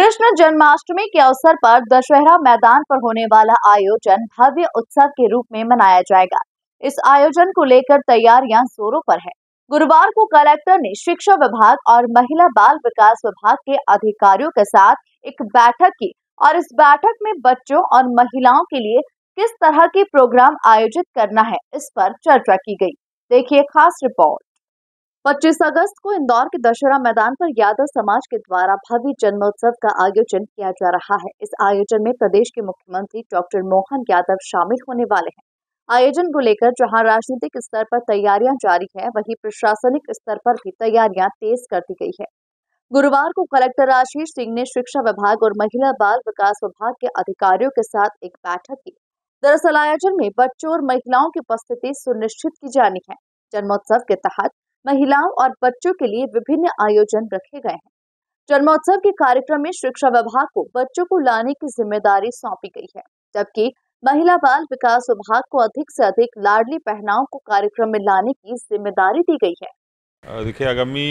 कृष्ण जन्माष्टमी के अवसर पर दशहरा मैदान पर होने वाला आयोजन भव्य उत्सव के रूप में मनाया जाएगा। इस आयोजन को लेकर तैयारियां जोरों पर है। गुरुवार को कलेक्टर ने शिक्षा विभाग और महिला बाल विकास विभाग के अधिकारियों के साथ एक बैठक की और इस बैठक में बच्चों और महिलाओं के लिए किस तरह के प्रोग्राम आयोजित करना है, इस पर चर्चा की गई। देखिए खास रिपोर्ट। 25 अगस्त को इंदौर के दशहरा मैदान पर यादव समाज के द्वारा भव्य जन्मोत्सव का आयोजन किया जा रहा है। इस आयोजन में प्रदेश के मुख्यमंत्री डॉक्टर मोहन यादव शामिल होने वाले हैं। आयोजन को लेकर जहां राजनीतिक स्तर पर तैयारियां जारी है, वहीं प्रशासनिक स्तर पर भी तैयारियां तेज कर दी गई है। गुरुवार को कलेक्टर आशीष सिंह ने शिक्षा विभाग और महिला बाल विकास विभाग के अधिकारियों के साथ एक बैठक की। दरअसल आयोजन में बच्चों और महिलाओं की उपस्थिति सुनिश्चित की जानी है। जन्मोत्सव के तहत महिलाओं और बच्चों के लिए विभिन्न आयोजन रखे गए हैं। जन्मोत्सव के कार्यक्रम में शिक्षा विभाग को बच्चों को लाने की जिम्मेदारी सौंपी गई है, जबकि महिला बाल विकास विभाग को अधिक से अधिक लाडली बहनाओं को कार्यक्रम में लाने की जिम्मेदारी दी गई है। देखिए, आगामी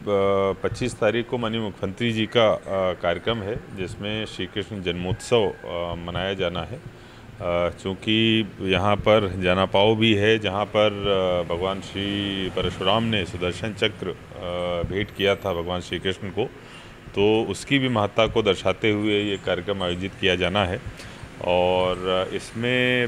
25 तारीख को माननीय मुख्यमंत्री जी का कार्यक्रम है, जिसमें श्री कृष्ण जन्मोत्सव मनाया जाना है। चूँकि यहाँ पर जनापाव भी है, जहाँ पर भगवान श्री परशुराम ने सुदर्शन चक्र भेंट किया था भगवान श्री कृष्ण को, तो उसकी भी महत्ता को दर्शाते हुए ये कार्यक्रम आयोजित किया जाना है। और इसमें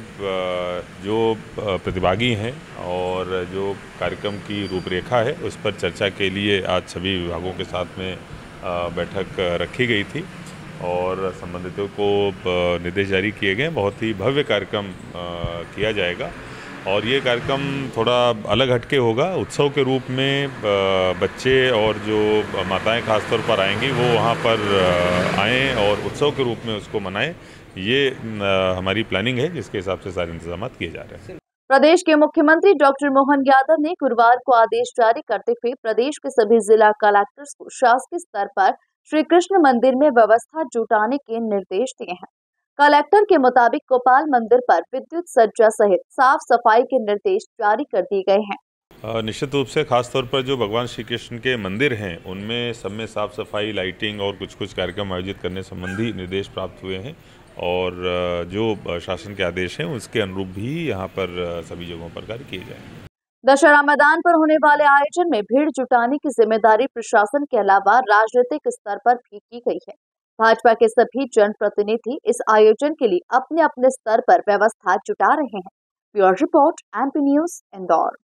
जो प्रतिभागी हैं और जो कार्यक्रम की रूपरेखा है, उस पर चर्चा के लिए आज सभी विभागों के साथ में बैठक रखी गई थी और संबंधितों को निर्देश जारी किए गए। बहुत ही भव्य कार्यक्रम किया जाएगा और ये कार्यक्रम थोड़ा अलग हटके होगा। उत्सव के रूप में बच्चे और जो माताएं खासतौर पर आएंगी, वो वहाँ पर आएँ और उत्सव के रूप में उसको मनाएं। ये हमारी प्लानिंग है, जिसके हिसाब से सारे इंतजाम किए जा रहे हैं। प्रदेश के मुख्यमंत्री डॉक्टर मोहन यादव ने गुरुवार को आदेश जारी करते हुए प्रदेश के सभी जिला कलेक्टर्स को शासकीय स्तर पर श्री कृष्ण मंदिर में व्यवस्था जुटाने के निर्देश दिए हैं। कलेक्टर के मुताबिक गोपाल मंदिर पर विद्युत सज्जा सहित साफ सफाई के निर्देश जारी कर दिए गए हैं। निश्चित रूप से खास तौर पर जो भगवान श्री कृष्ण के मंदिर हैं, उनमें सब में साफ सफाई, लाइटिंग और कुछ कार्यक्रम आयोजित करने संबंधी निर्देश प्राप्त हुए हैं और जो शासन के आदेश हैं, उसके अनुरूप भी यहाँ पर सभी जगहों पर कार्य किए जाएंगे। दशहरा मैदान पर होने वाले आयोजन में भीड़ जुटाने की जिम्मेदारी प्रशासन के अलावा राजनीतिक स्तर पर भी की गई है। भाजपा के सभी जनप्रतिनिधि इस आयोजन के लिए अपने अपने स्तर पर व्यवस्था जुटा रहे हैं। Bureau report, MP news, Indore.